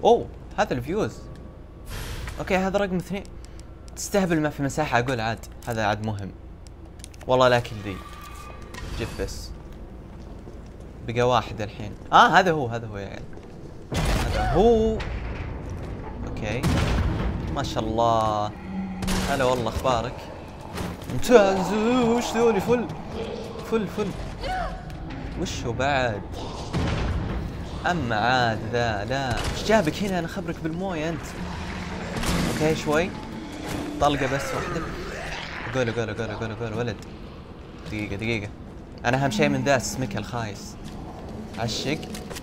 اوه هذا الفيوز. اوكي هذا رقم 2. تستهبل ما في مساحة اقول عاد، هذا عاد مهم والله. لكن ذي جيب بس بقى واحد الحين. هذا هو يا عيال، هذا هو. اوكي ما شاء الله. هلا والله اخبارك؟ ممتاز. وش ذولي؟ فل فل فل. وشو بعد؟ اما عاد ذا لا، ايش جابك هنا؟ انا خبرك بالمويه انت. اوكي شوي طلقه بس واحده. قول ولد. دقيقه انا اهم شيء من ذا اسمك الخايس. عشق.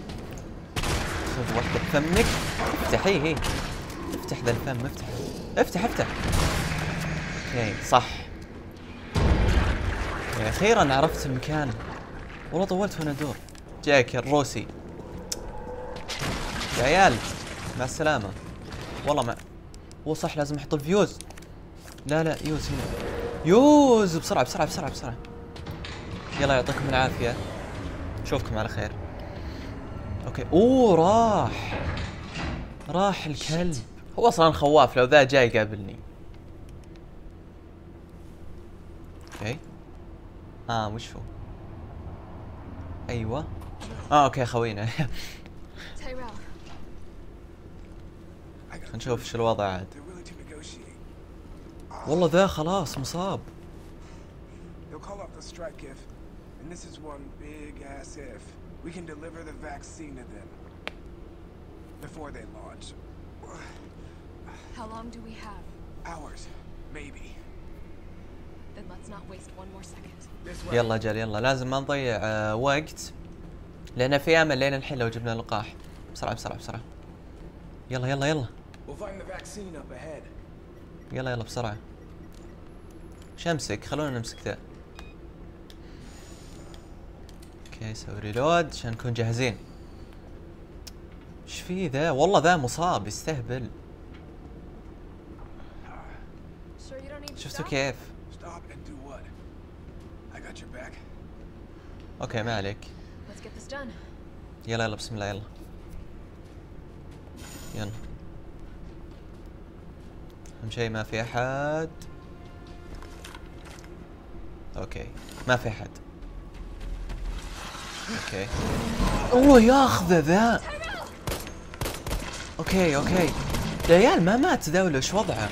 خذ واحده بفمك. افتحيه هي. افتح ذا الفم. افتح. اوكي صح. اخيرا عرفت المكان. والله طولت وانا ادور. جاك الروسي يا عيال. مع السلامة. والله ما هو صح، لازم احط الفيوز. لا يوز هنا. يوز بسرعة. يلا يعطيكم العافية، اشوفكم على خير. اوكي اوه راح الكلب. هو اصلا خواف، لو ذا جاي يقابلني. اوكي وش هو؟ ايوه اوكي خوينا. نشوف شو الوضع عاد. والله ذا خلاص مصاب. يلا اجل يلا، لازم ما نضيع وقت، لان في امل لين الحين لو جبنا لقاح. بسرعة. يلا يلا بسرعة. شمسك، خلونا نمسك ذا. اوكي سوي ريلود عشان نكون جاهزين. ايش في ذا؟ والله ذا مصاب يستهبل. شفتوا كيف؟ اوكي ما عليك. يلا بسم الله. يلا اهم شيء ما في احد. اوكي ما في احد. اوكي والله ياخذه ذا. اوكي العيال ما مات ذا ولا ايش وضعه؟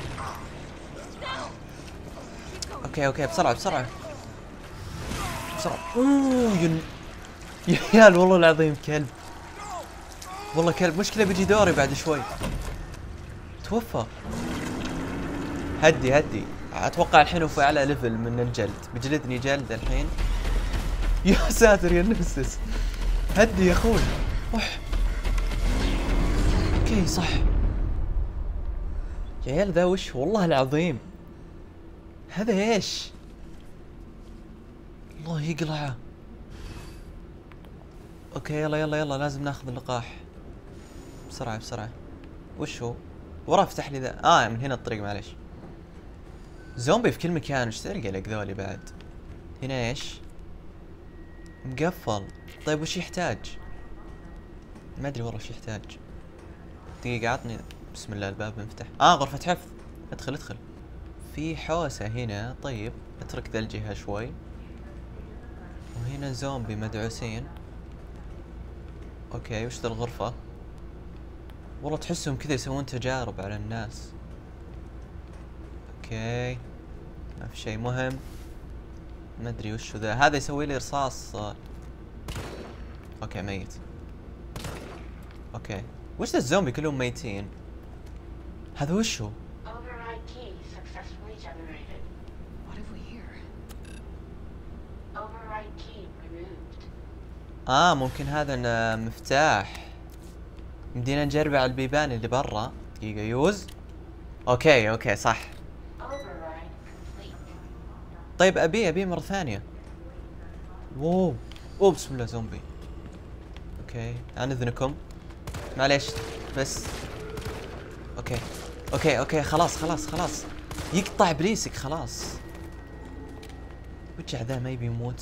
اوكي بسرعة. اوه يا عيال والله العظيم كلب. والله كلب. مشكلة بيجي دوري بعد شوي. توفى. هدي اتوقع الحين هو في اعلى ليفل من الجلد. بجلدني جلد الحين. يا ساتر يا نفسس. هدي يا اخوي. اوكي صح يا عيال. ذا وش والله العظيم؟ هذا ايش؟ الله يقلعه. اوكي يلا لازم ناخذ اللقاح بسرعة. وش هو؟ وراه فتح لي ذا. من هنا الطريق. معليش. زومبي في كل مكان. ايش ذا القلق ذولي بعد؟ هنا ايش؟ مقفل. طيب وش يحتاج؟ ما ادري والله وش يحتاج. دقيقة عطني. بسم الله الباب انفتح. غرفة حفظ. ادخل. في حوسة هنا. طيب اترك ذا الجهة شوي. وهنا زومبي مدعوسين. اوكي وش ذا الغرفة؟ والله تحسهم كذا يسوون تجارب على الناس. اوكي ما في شيء مهم. ما ادري وش ذا. هذا يسوي لي رصاص. اوكي ميت. اوكي وش ذا الزومبي كلهم ميتين؟ هذا وش هو؟ ممكن هذا مفتاح. يمدينا نجربه على البيبان اللي برا. دقيقة يوز. اوكي صح. طيب ابي مرة ثانية. اوه بسم الله زومبي. اوكي عن اذنكم معليش بس. اوكي خلاص يقطع بريسك خلاص. وجع ذا ما يبي يموت.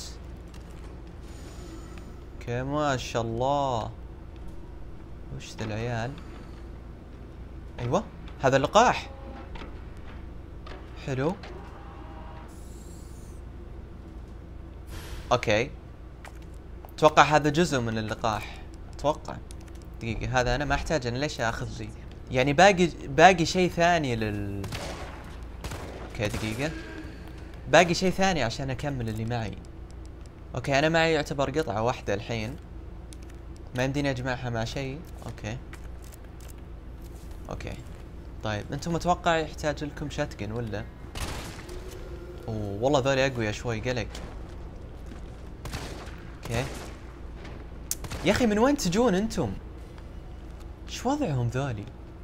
اوكي ما شاء الله. وش ذا العيال؟ ايوه هذا اللقاح. حلو. اوكي اتوقع هذا جزء من اللقاح. اتوقع. دقيقة هذا انا ما احتاج، انا ليش اخذ ذي؟ يعني باقي شيء ثاني اوكي دقيقة، باقي شيء ثاني عشان اكمل اللي معي. اوكي انا معي يعتبر قطعة واحدة الحين، ما يمديني اجمعها مع شيء. اوكي طيب انتم متوقع يحتاج لكم شاتجن ولا؟ اوه والله ذولي اقوياء شوي، قلق. اوكي يا اخي من وين تجون انتم؟ ايش وضعهم ذولي؟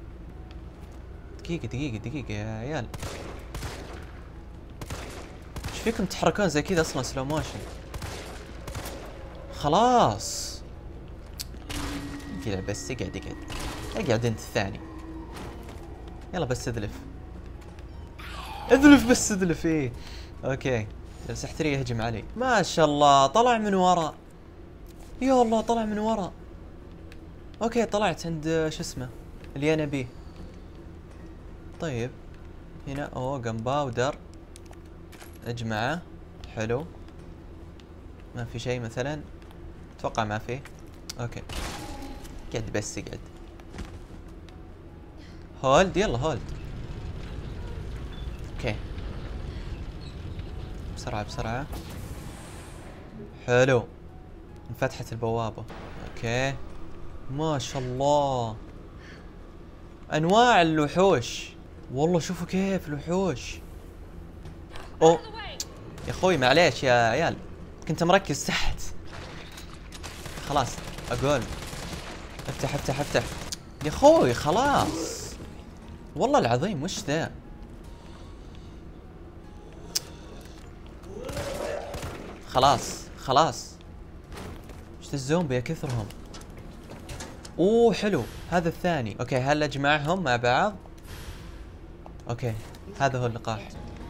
دقيقة يا عيال، ايش فيكم تتحركون زي كذا اصلا سلو موشن؟ خلاص اقعد بس، اقعد انت الثاني. يلا بس اذلف بس اذلف. ايه اوكي جالس احتري يهجم علي. ما شاء الله طلع من ورا، يا الله طلع من ورا. اوكي طلعت عند شو اسمه اللي انا بيه. طيب هنا اوه قنباودر اجمعه. حلو ما في شيء مثلا؟ اتوقع ما فيه. اوكي قعد بس اقعد. هولد يلا هولد. اوكي بسرعة. حلو انفتحت البوابة. اوكي ما شاء الله انواع الوحوش، والله شوفوا كيف الوحوش. اوه يا اخوي معليش يا عيال، كنت مركز تحت. خلاص اقول افتح يا اخوي خلاص، والله العظيم وش ذا؟ خلاص وش الزومبي يا كثرهم. اوه حلو هذا الثاني. اوكي هل اجمعهم مع بعض؟ اوكي هذا هو اللقاح.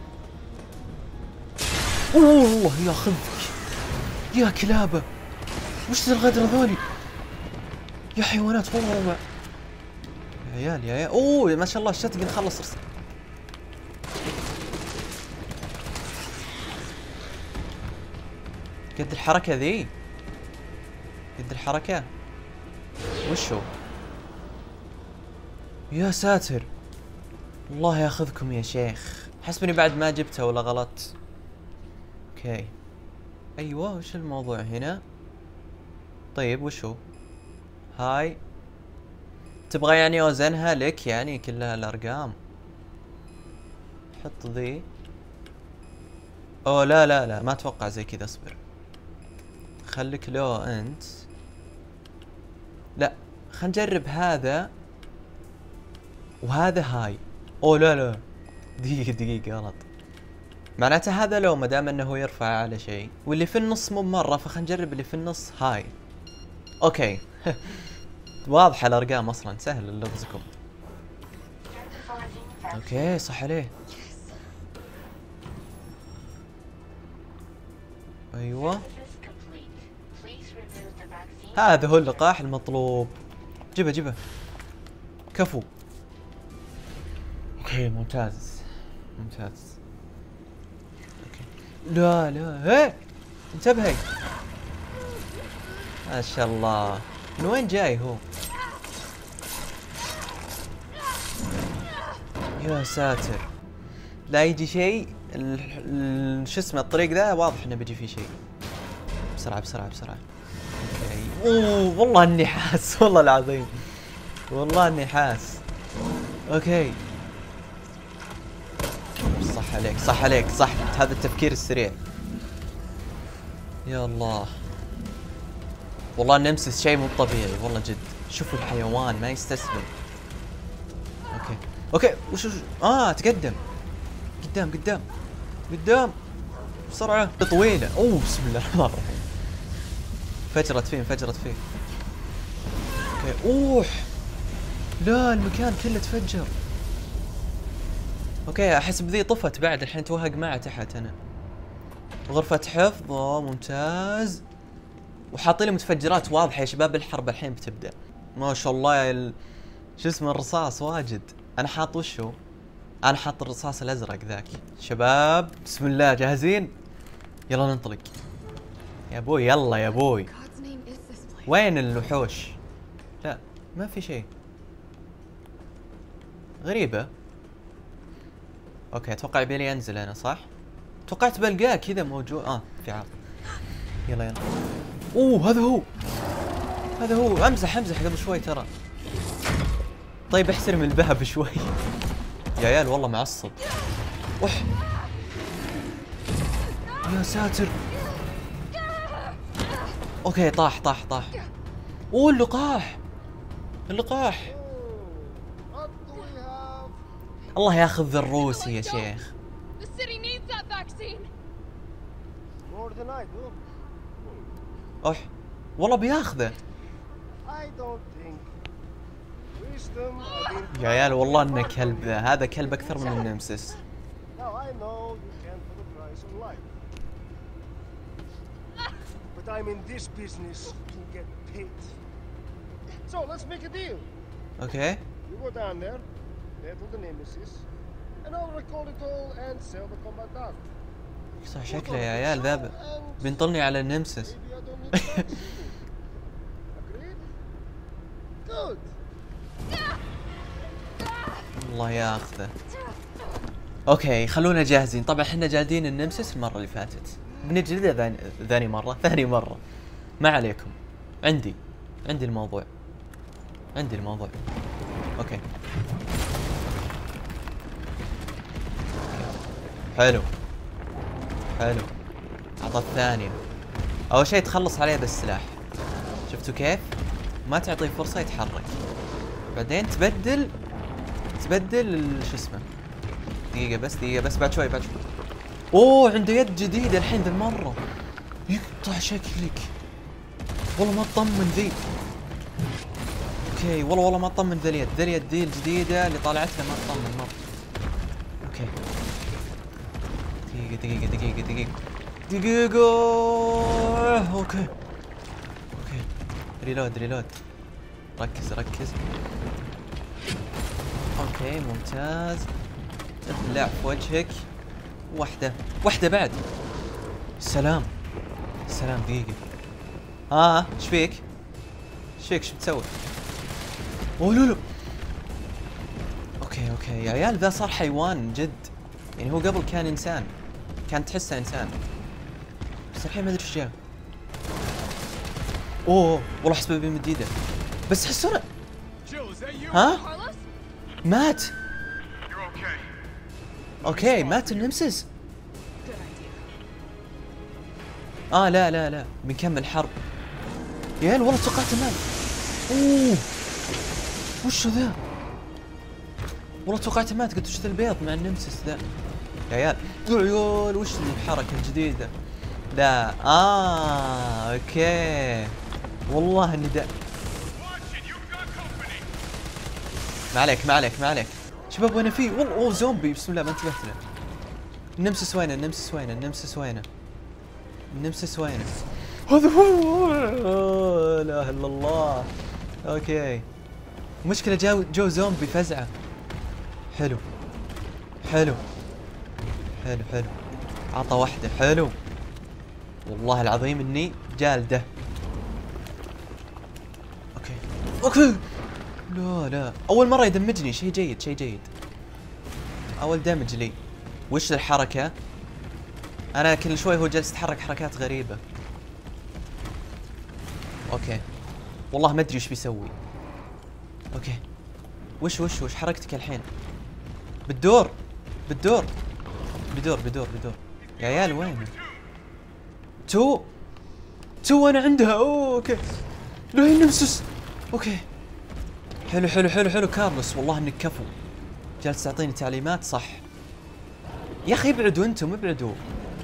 اوه ياخذك يا كلابه، وش ذا الغدر ذولي يا حيوانات والله. يا عيال اوه ما شاء الله الشتقن خلص. قد الحركة ذي، قد الحركة. وشو يا ساتر، الله ياخذكم يا شيخ. حسبني بعد ما جبته ولا غلط. اوكي ايوه وش الموضوع هنا؟ طيب وشو هاي؟ تبغى يعني اوزنها لك يعني كلها الارقام؟ حط ذي. اوه لا ما اتوقع زي كذا. اصبر خليك لو انت. لا خلينا نجرب هذا وهذا هاي. اوه لا دقيقة غلط. معناته هذا لو ما دام انه يرفع على شيء، واللي في النص مو مرة، فخلينا نجرب اللي في النص هاي. اوكي واضحة الارقام اصلا، سهل اللغزكم. اوكي صح عليه. ايوه هذا هو اللقاح المطلوب. جيبه كفو. اوكي ممتاز. اوكي لا هي انتبهي. ما شاء الله من وين جاي هو؟ يا ساتر لا يجي شيء. شو اسمه الطريق ذا واضح انه بيجي فيه شيء. بسرعة. اوكي اوه والله اني حاس، والله العظيم والله اني حاس. اوكي صح عليك هذا التفكير السريع. يا الله والله النمسيس شيء مو طبيعي والله جد. شوفوا الحيوان ما يستسلم. اوكي وش تقدم قدام بسرعة طويلة. اوه بسم الله الرحمن الرحيم. انفجرت فيه. اوكي اوه لا المكان كله تفجر. اوكي احس بذي طفت بعد الحين، توهق معه تحت انا. غرفة حفظ ممتاز. وحاطين لي متفجرات واضحة يا شباب، الحرب الحين بتبدأ. ما شاء الله شو اسمه الرصاص واجد. انا حاط وشو؟ انا حاط الرصاص الازرق ذاك. شباب بسم الله جاهزين؟ يلا ننطلق. يا ابوي يلا يا ابوي. وين الوحوش؟ لا ما في شيء. غريبة. اوكي اتوقع يبيلي انزل انا صح؟ توقعت بلقاه كذا موجود. في عرض. يلا يلا. اوه هذا هو. هذا هو. امزح قبل شوي ترى. طيب احترم الذهب شوي. يا عيال والله معصب. اوح يا ساتر. اوكي طاح. اوه اللقاح. الله ياخذ الروسي يا شيخ. اوح والله بياخذه. يا عيال والله انه كلب ذا. هذا كلب اكثر من النمسس. اوكي صح شكله يا عيال ذا بينطلني على النمسس. الله ياخذه. اوكي خلونا جاهزين. طبعا احنا جالدين النمسس المره اللي فاتت. بنجلده ثاني مره. ما عليكم. عندي الموضوع. اوكي حلو. اعطى الثانية. اول شيء تخلص عليه بالسلاح. شفتوا كيف؟ ما تعطيه فرصة يتحرك. بعدين تبدل شو اسمه. دقيقة بس بعد شوي. اوه عنده يد جديدة الحين ذا المرة. يقطع شكلك. والله ما تطمن ذي. اوكي والله ما تطمن ذا اليد ذي الجديدة اللي طالعت له ما تطمن مرة. اوكي دقيقة. اوكي ريلود. ركز. اوكي ممتاز. ابلع في وجهك. واحدة بعد. سلام دقيقة. ايش فيك شو بتسوي؟ اوه لا. اوكي يا عيال ذا صار حيوان جد. يعني هو قبل كان انسان. كان تحسه انسان. بس الحين ما ادري ايش جاب. اوه والله حسبه بمديده. بس حسونه. مات. اوكي مات النمسس. لا بنكمل حرب. يا عيال والله توقعت مات. اوه وش ذا؟ والله توقعت مات. قلت وش ذا البيض مع النمسس ذا؟ يا عيال وش الحركة الجديدة؟ لا اوكي والله اني ما عليك شباب. وانا في والله اوه زومبي. بسم الله ما انتبهت له. النمسس وينه؟ هذا هو. لا اله الا الله. اوكي مشكلة جو زومبي فزعة. حلو عطى واحدة. حلو والله العظيم اني جالده. اوكي لا اول مرة يدمجني. شيء جيد. اول دمج لي. وش الحركة؟ انا كل شوي هو جالس يتحرك حركات غريبة. اوكي والله ما ادري وش بيسوي. اوكي وش حركتك الحين؟ بدور. يا عيال وين؟ تو انا عندها. اوكي لا هي نمسس. اوكي حلو كارلوس. والله انك كفو. جالس تعطيني تعليمات صح. يا اخي ابعدوا انتم ابعدوا.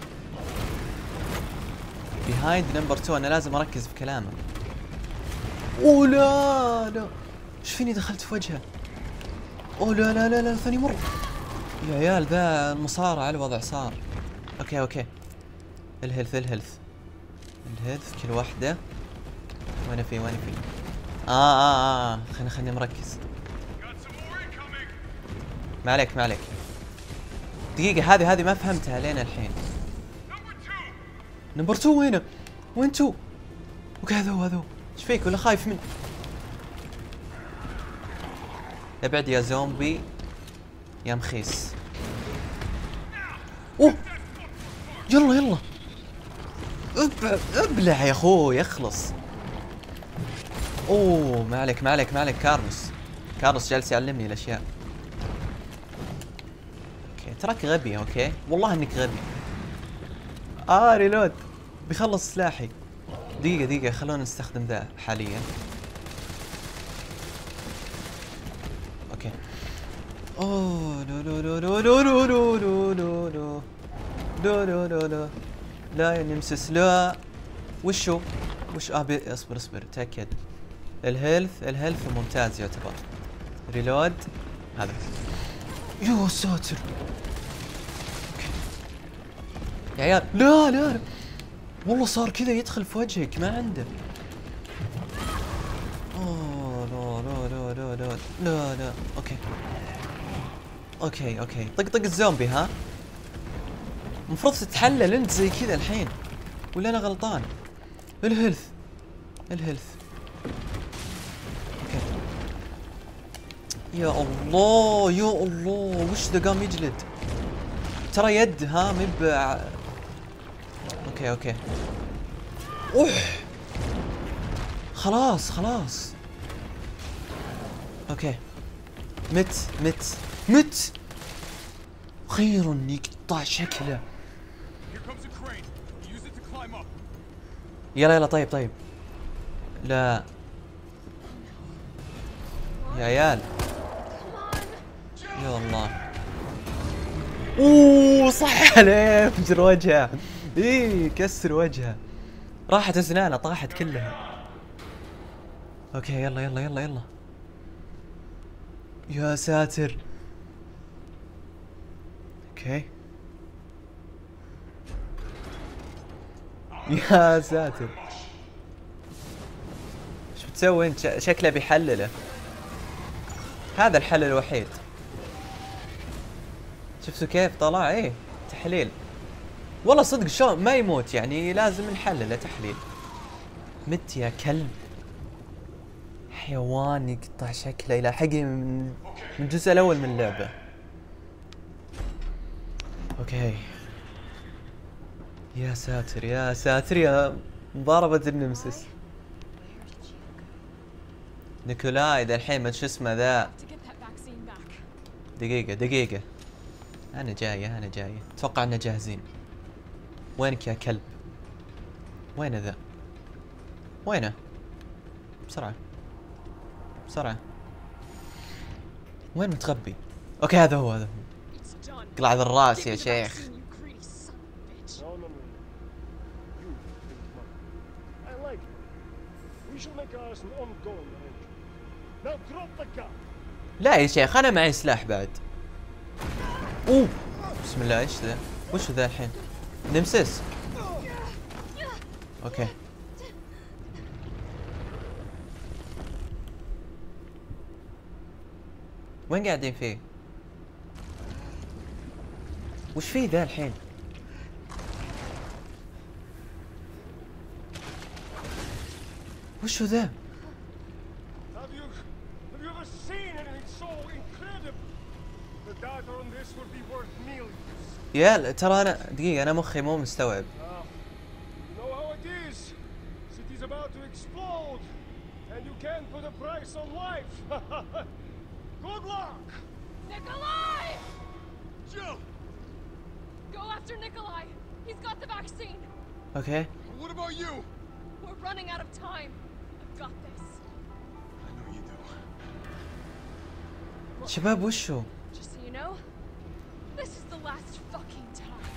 بيهايند نمبر 2. انا لازم اركز في كلامه. اوه لا ايش فيني دخلت في وجهه؟ اوه لا ثاني مرة. يا عيال ذا المصارعة الوضع صار. اوكي الهيلث كل واحدة. وين في خليني مركز. ما عليك ما عليك. دقيقة هذه ما فهمتها لين الحين. نمبر 2 وينه؟ وين 2؟ اوكي هذا ايش فيك ولا خايف من؟ ابعد يا زومبي يا مخيس. اوه يلا ابلع يا اخوي اخلص. اوه ما عليك كارلوس جالس يعلمني الاشياء. اوكي تراك غبي. اوكي والله انك غبي. ريلود بيخلص سلاحي. دقيقة خلونا نستخدم ذا حاليا. اوكي. اوه لا لا يا نمسس لا. وش اصبر تأكد. الهيلث ممتاز يعتبر. ريلود هذا. يا ساتر. يا عيال لا والله صار كذا يدخل في وجهك ما عنده. اوه لا اوكي طق الزومبي. ها المفروض تتحلل انت زي كذا الحين ولا انا غلطان؟ الهيلث اوكي. يا الله وش ذا قام يجلد؟ ترى يد ها اوكي خلاص اوكي. مت خير يقطع شكله. يلا طيب لا يا عيال يا الله. اوه صح عليه فجر وجهه. كسر وجهه. راحت اسنانه طاحت كلها. اوكي يلا يا ساتر. اوكي يا ساتر. ايش بتسوي انت؟ شكله بيحلله. هذا الحل الوحيد. شفتوا كيف طلع؟ تحليل. والله صدق شلون ما يموت يعني لازم نحلله تحليل. مت يا كلب. حيوان يقطع شكله الى حقي من الجزء الاول من اللعبة. اوكي يا ساتر يا مضاربة النمسس. نيكولاي ذا الحين ما شو اسمه ذا. دقيقة انا جاية اتوقع اننا جاهزين. وينك يا كلب؟ وينه ذا؟ وينه؟ بسرعة وين متخبي؟ اوكي هذا هو اقلع ذا الراس يا شيخ. لا يا شيخ انا معي سلاح بعد. اوه بسم الله. ايش ذا؟ وش ذا الحين؟ نمسس. اوكي وين قاعدين فيه؟ وش فيه ذا الحين؟ وشو ذا؟ يا ترى انا دقيقة انا مخي مو مستوعب. Good luck! Nikolai! Jill! Go after Nikolai! He's got the vaccine! Okay. What about you? We're running out of time. I've got this. I know you do. شباب وشو؟ Just so you know, this is the last fucking time.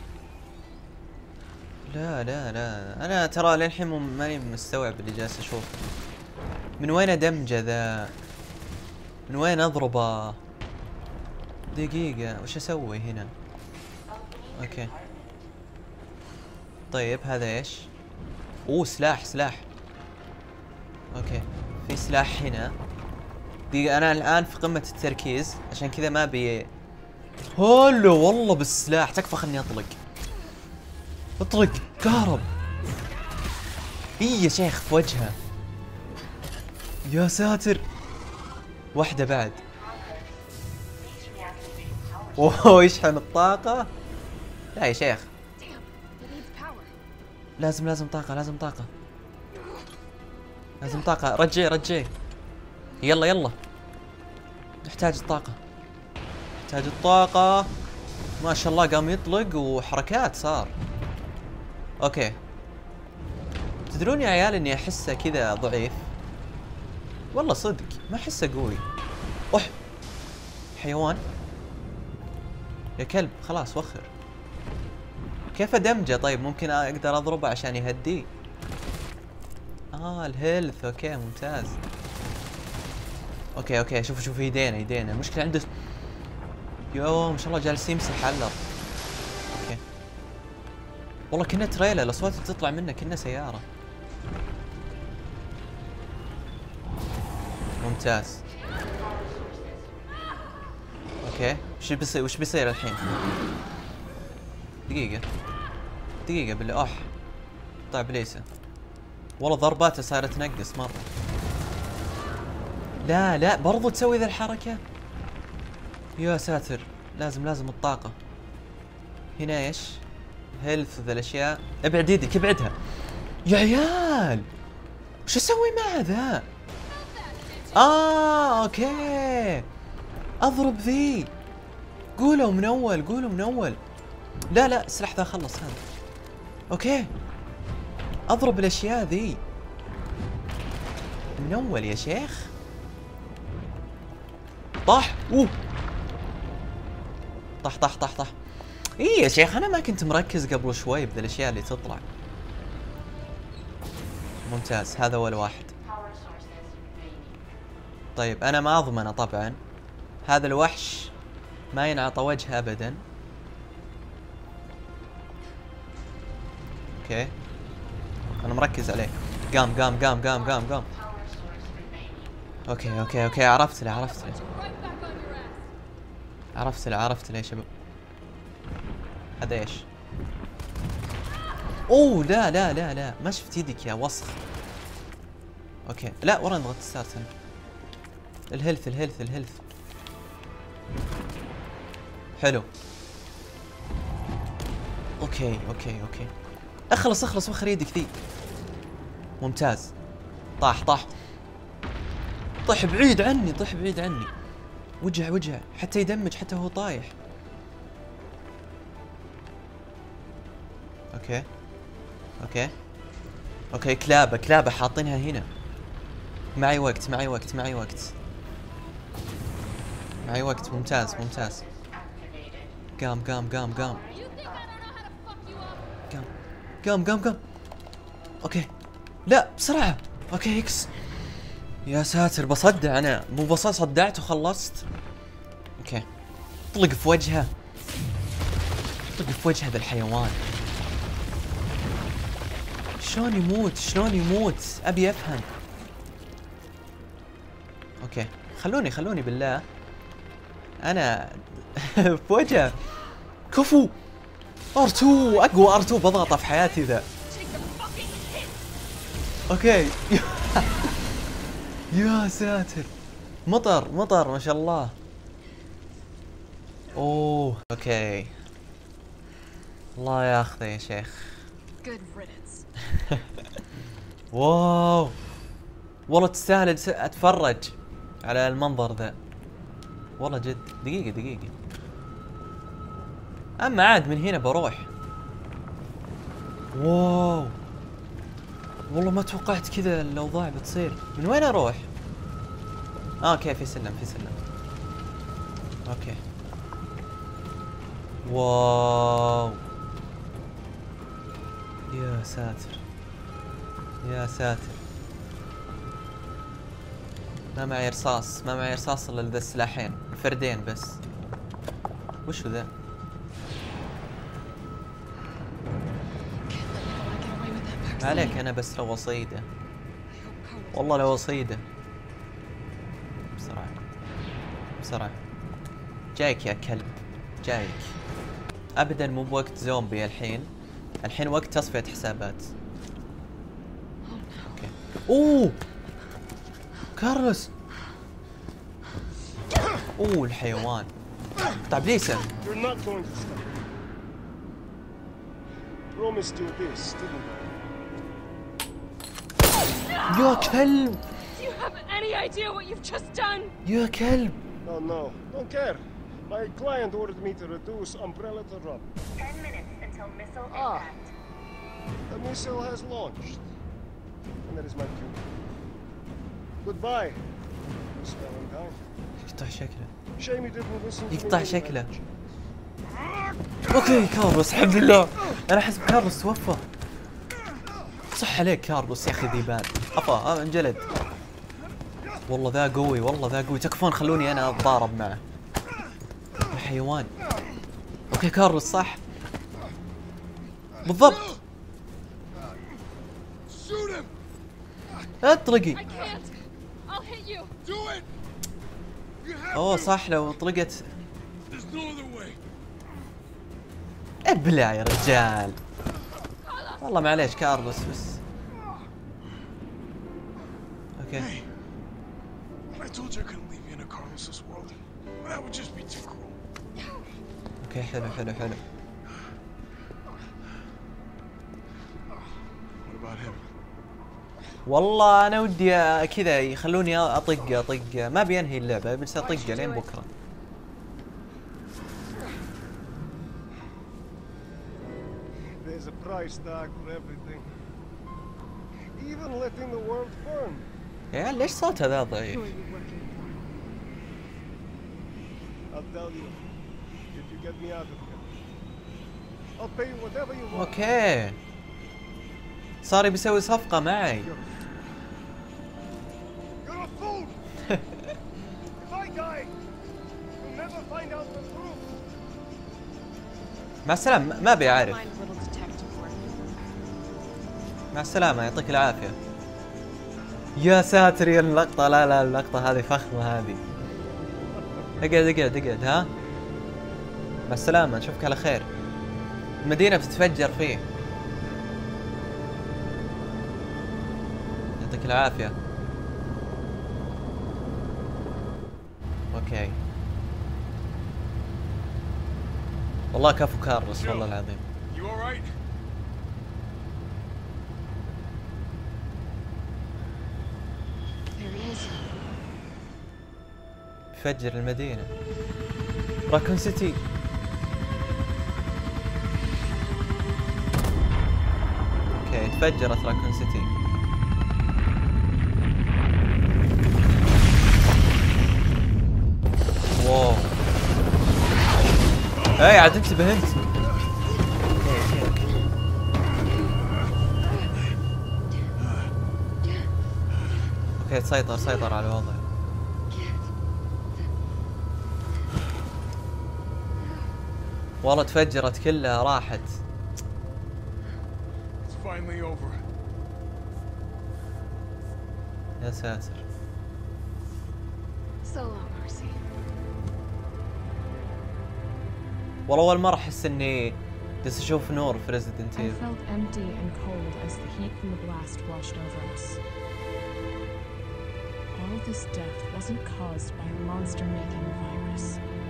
لا انا ترى للحين ماني مستوعب اللي جالس اشوفه. من وين دمجه ذا؟ من وين اضربه؟ دقيقة وش اسوي هنا؟ اوكي طيب هذا ايش؟ اوه سلاح. اوكي في سلاح هنا. دقيقة انا الان في قمة التركيز عشان كذا ما ابي هولو والله بالسلاح، تكفى خلني اطلق. اطلق كهرب. يا شيخ في وجهه. يا ساتر. واحدة بعد. اوه يشحن الطاقة. لا يا شيخ. لازم طاقة، لازم طاقة. لازم طاقة. رجعي. يلا. نحتاج الطاقة. نحتاج الطاقة. ما شاء الله قام يطلق وحركات صار. اوكي. تدرون يا عيال اني احسه كذا ضعيف. والله صدق ما احسه قوي. اوح حيوان يا كلب. خلاص وخر. كيف ادمجه؟ طيب ممكن اقدر اضربه عشان يهديه. الهيلث. اوكي ممتاز. اوكي شوف يدينا المشكلة عنده. يوه ما شاء الله جالس يمسح على الارض. اوكي والله كنا تريلر، الاصوات اللي تطلع منه كنا سيارة. ممتاز. اوكي وش بيصير الحين؟ دقيقة بالله. طيب ليس. والله ضرباته صارت تنقص مرة. لا برضو تسوي ذا الحركة. يا ساتر. لازم الطاقة. هنا ايش؟ هيلث ذا الاشياء. ابعد يدك ابعدها يا عيال. وش اسوي مع ذا؟ اوكي اضرب ذي. قولوا من اول. لا السلاح ذا خلص هذا. اوكي اضرب الاشياء ذي من اول يا شيخ. طاح. طاح. يا شيخ انا ما كنت مركز قبل شوي بذا الاشياء اللي تطلع. ممتاز. هذا اول واحد. طيب انا ما اضمنه طبعا. هذا الوحش ما ينعطى وجه ابدا. اوكي انا مركز عليه. قام. اوكي عرفت له يا شباب. هذا ايش؟ اوه لا ما شفت يدك يا وسخ. اوكي لا ورا نضغط ستارت. الهيلث. حلو. اوكي اخلص وخر يدك ذي. ممتاز. طاح. طيح بعيد عني. وجع حتى يدمج حتى هو طايح. اوكي كلابة حاطينها هنا. معي وقت. ممتاز. قام. اوكي لا بسرعة. اوكي اكس. يا ساتر بصدع انا. مو بصل صدعت وخلصت. اوكي طلق في وجهه ذا الحيوان. شلون يموت ابي افهم. اوكي خلوني بالله. انا في وجهه. كفو. R2 اقوى R2 بضغطه في حياتي ذا. اوكي يا ساتر. مطر ما شاء الله. اوكي الله ياخذه يا شيخ. واو والله تستاهل اتفرج على المنظر ذا والله جد. دقيقة اما عاد من هنا بروح. واو والله ما توقعت كذا الاوضاع بتصير. من وين اروح؟ اوكي في سلم. اوكي واو يا ساتر. ما معي رصاص الا ذا السلاحين الفردين بس. وشو ذا؟ ما عليك انا بس لو وصيده. والله لو وصيده. بسرعة جايك يا كلب. جايك. ابدا مو بوقت زومبي الحين. الحين وقت تصفية حسابات. اوكي. اوه كارلوس. اوه الحيوان. طيب ليسا. You're not going to stop. Promised you this, didn't I? يا كلب. Do you have any idea what you've just done? يا كلب. Oh no, don't care. My client ordered me to reduce Umbrella to rubble. 10 minutes until missile Ah. impact. The missile has launched. And that is my cue. Goodbye, Miss Valentine. يقطع شكله. Shame you didn't listen to me. يقطع when I شكله. had you. اوكي كارلوس الحمد لله. انا احس كارلوس توفى. صح عليك كارلوس يا اخي ذيبان. افا انجلد. والله ذا قوي والله ذا قوي. تكفون خلوني انا اتضارب معه. الحيوان. اوكي كارلوس صح. بالضبط. Shoot him! اطلقي. I can't. I'll hit you. Do it! You have اوه to! صح لو طلقت. There's no other way. ابلع يا رجال. والله معليش كارلوس بس. اوكي. Hey, I told you I couldn't leave you in a Carlos's world. That would just be too cruel. اوكي حلو حلو حلو. What about him? والله انا ودي كذا يخلوني اطق ما بينهي اللعبه بس اطق لين بكره. There's a price tag for everything. Even letting the world burn. يا عيال ليش صوته ذا ضعيف؟ Who are you working for? I'll tell you. If you get me out of here. I'll pay you whatever you want. اوكي. صار بيسوي صفقه معي. You're a fool! If I die, you'll never find out the truth. مع السلامه ما بيعرف. Fine little detective work. مع السلامه يعطيك العافيه. يا ساتر يا اللقطه. لا اللقطه هذه فخمه هذه. اقعد ها. مع السلامه نشوفك على خير. المدينه بتتفجر فيه. يعطيك العافيه. اوكي. والله كفو كارلوس والله العظيم. You alright? There he is. يفجر المدينة. راكون سيتي. اوكي تفجرت راكون سيتي. واو. اي عاد انتبه انت. اوكي سيطر على الوضع. والله تفجرت كلها راحت. It's finally over. يا ساتر. So long, Marcy. والله اول مرة احس اني جالس اشوف نور في ريزيدنت I ايفل. felt empty and cold as the heat from the blast washed over us. All this death wasn't caused by a monster-making virus.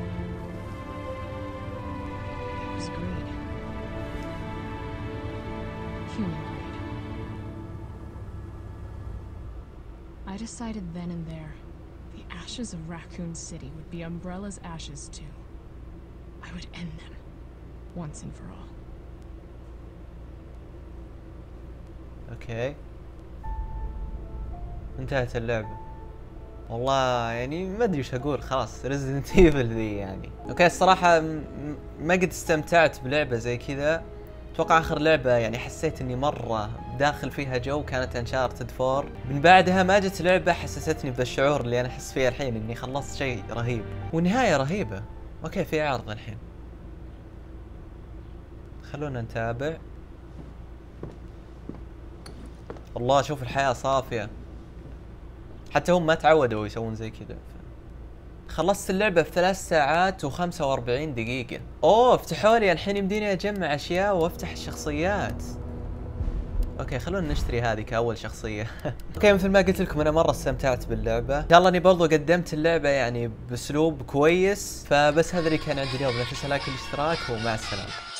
It was greed. Human greed. I decided then and there, the ashes of Raccoon City would be Umbrella's ashes too. I would end them, once and for all. اوكي. انتهت اللعبة. والله يعني ما ادري وش اقول خلاص ريزيدنت ايفل ذي يعني. اوكي الصراحة ما قد استمتعت بلعبة زي كذا. اتوقع اخر لعبة يعني حسيت اني مرة داخل فيها جو كانت انشارتد 4. من بعدها ما جت لعبة حسستني بالشعور اللي انا احس فيه الحين اني خلصت شيء رهيب. والنهاية رهيبة. اوكي في عرض الحين. خلونا نتابع. والله شوف الحياة صافية. حتى هم ما تعودوا يسوون زي كذا. خلصت اللعبة في 3 ساعات و45 دقيقة. اوه فتحوا لي الحين يمديني اجمع اشياء وافتح الشخصيات. اوكي خلونا نشتري هذه كأول شخصية. اوكي مثل ما قلت لكم انا مرة استمتعت باللعبة، ان شاء الله اني برضو قدمت اللعبة يعني باسلوب كويس. فبس هذا اللي كان عندي اليوم، لا تنسى لايك والاشتراك ومع السلامة.